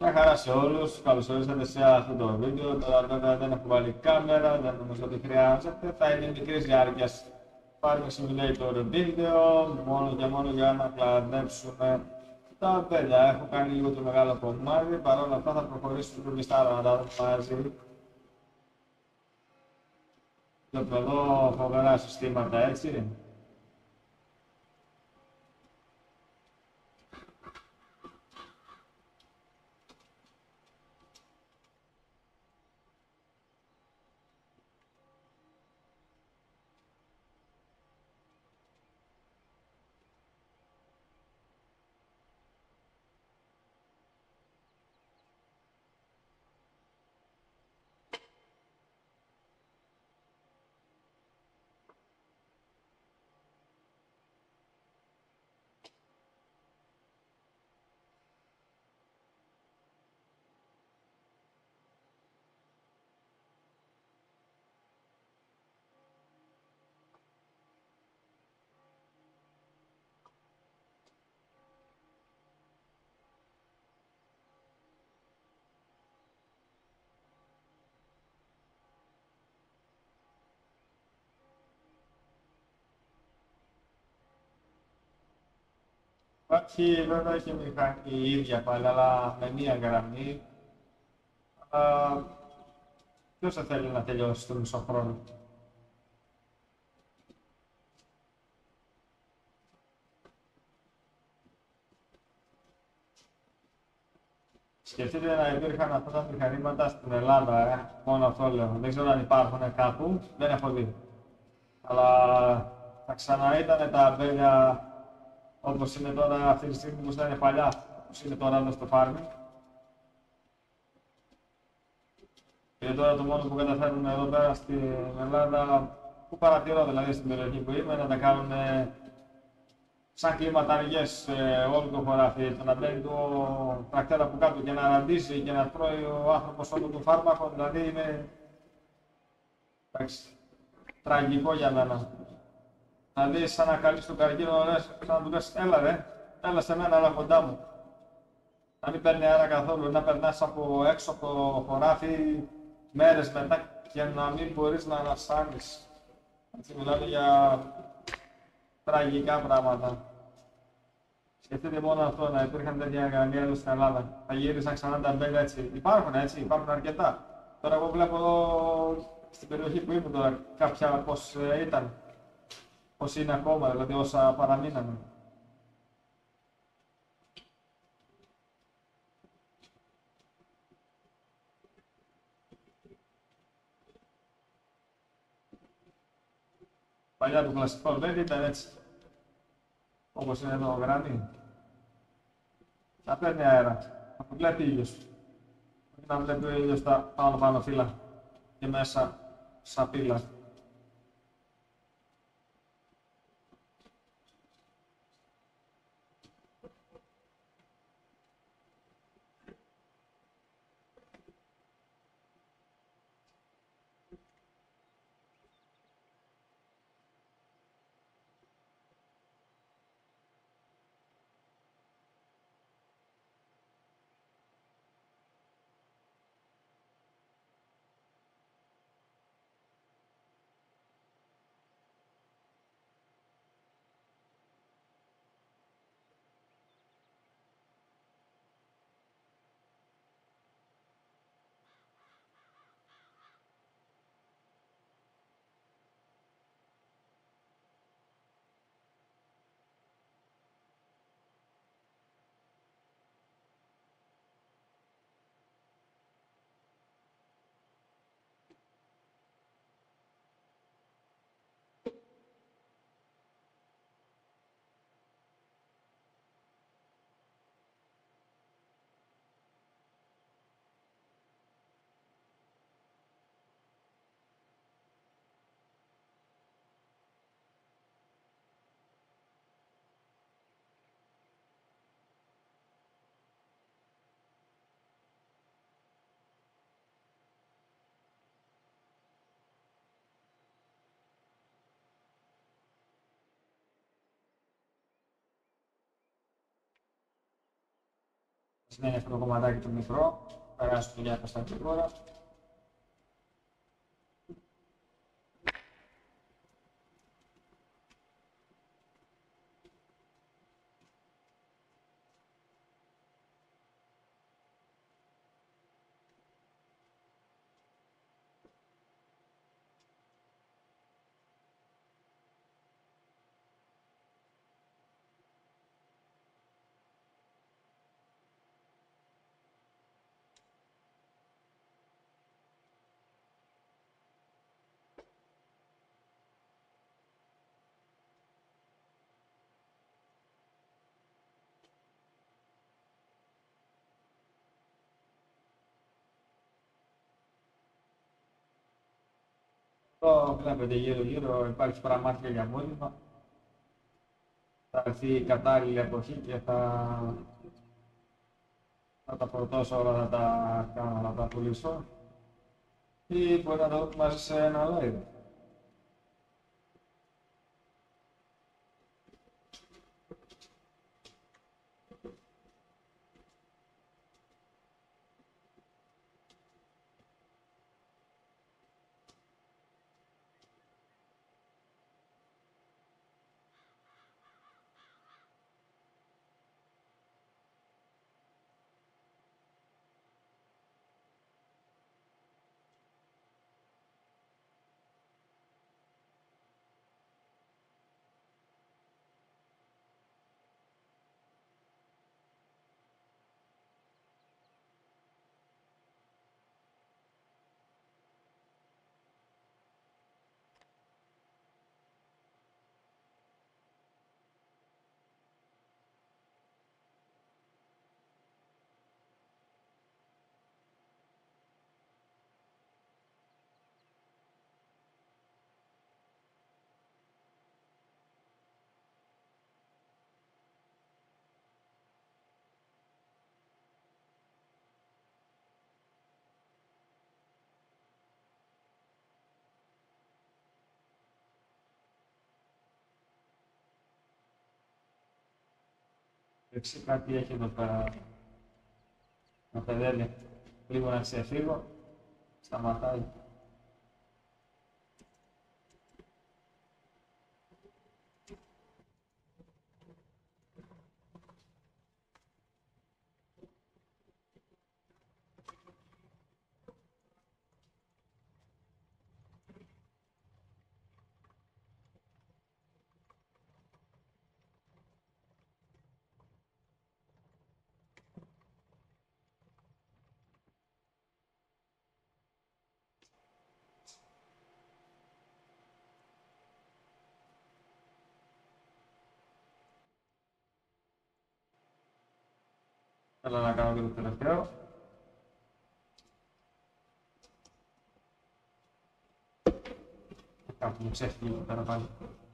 Μια χαρά σε όλους, καλώς ορίσατε σε αυτό το βίντεο. Τώρα βέβαια δεν έχω βάλει κάμερα, δεν νομίζω ότι χρειάζεται. Θα είναι μικρής διάρκειας Farming Simulator βίντεο, μόνο και μόνο για να κλαδέψουμε τα παιδιά. Έχω κάνει λίγο το μεγάλο κομμάτι, παρόλα αυτά θα προχωρήσουμε πιο μιστάρα να τα δούμε μαζί. Βλέπω εδώ φοβερά συστήματα, έτσι. Υπάρχει βέβαια και μηχανή η ίδια πάλι, αλλά με μία γραμμή. Αλλά ποιος θα θέλει να τελειώσει το μισό χρόνο. Σκεφτείτε να υπήρχαν αυτά τα μηχανήματα στην Ελλάδα, μόνο αυτό λέω. Δεν ξέρω αν υπάρχουν κάπου, δεν έχω δει. Αλλά θα ξανά ήταν τα αμπέλια όπως είναι τώρα αυτή τη στιγμή που ήταν παλιά, όπως είναι τώρα εδώ στο farming. Και τώρα το μόνο που καταφέρνουν εδώ πέρα στην Ελλάδα, που παρατηρώ δηλαδή στην περιοχή που είμαι, να τα κάνουν σαν κλιματαργές όλο το χωράφι. Το να μπαίνει το τρακτέρα από κάτω και να ραντίζει και να τρώει ο άνθρωπος όλο το φάρμακο, δηλαδή είναι εντάξει, τραγικό για μένα. Δηλαδή, σαν να καλείς τον καρκίνο, λες, σαν να του λες, έλα ρε, έλα σε μένα, έλα κοντά μου. Να μην παίρνει αέρα καθόλου, να περνάς από έξω από το χωράφι μέρες μετά και να μην μπορείς να ανασάνεις. Έτσι μιλάμε για τραγικά πράγματα. Σκεφτείτε μόνο αυτό, να υπήρχαν τέτοια εργαλεία εδώ στην Ελλάδα. Θα γύρισαν ξανά τα μπέλια έτσι. Υπάρχουν έτσι, υπάρχουν αρκετά. Τώρα εγώ βλέπω εδώ στην περιοχή που είμαι τώρα κάποια πώς ήταν. Πώς είναι ακόμα, δηλαδή όσα παραμείνανε. Παλιά το κλασικό δεν ήταν έτσι. Όπως είναι εδώ γραμμή. Να παίρνει αέρα. Να το βλέπει ήλιος. Όχι να βλέπει ο ήλιος τα πάνω φύλλα και μέσα σαπίλα. σημαίνει αυτό το κομματάκι το μικρό, περάσουμε το διάφορα στα γρήγορα. Εδώ βλέπετε γύρω-γύρω υπάρχει πραμάτια για μόνιμα. Θα έρθει η κατάλληλη εποχή και θα τα φορτώσω όλα, θα τα κάνω, να τα πουλήσω. Ή μπορεί να το δούμε μαζί σε ένα live. Δεξί κάτι έχει εδώ πέρα να παιδεύει. Λίγο να ξεφύγω. Σταματάει. Θέλω να κάνω και το τελευταίο. Κάπου μου ξέφυγε εδώ πέρα πάλι.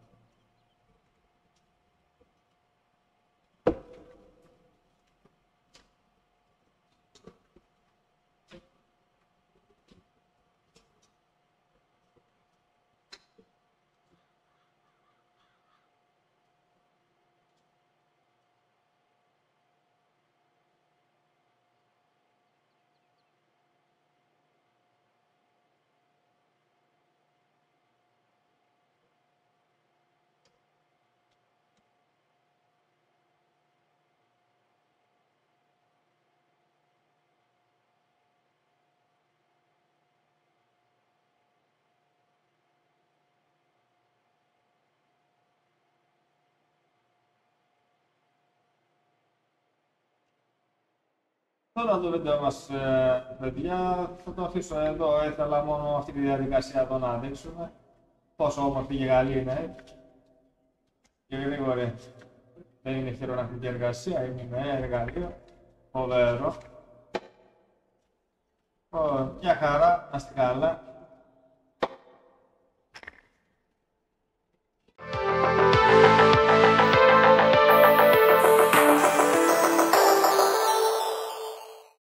Τώρα το βίντεο μας, παιδιά, θα το αφήσω εδώ. Ήθελα μόνο αυτή τη διαδικασία εδώ να δείξουμε. Πόσο όμορφη και καλή είναι. Και γρήγορη. Δεν είναι χειρονακτική εργασία, είναι εργαλείο. Φοβερό. Μια χαρά, να είστε καλά.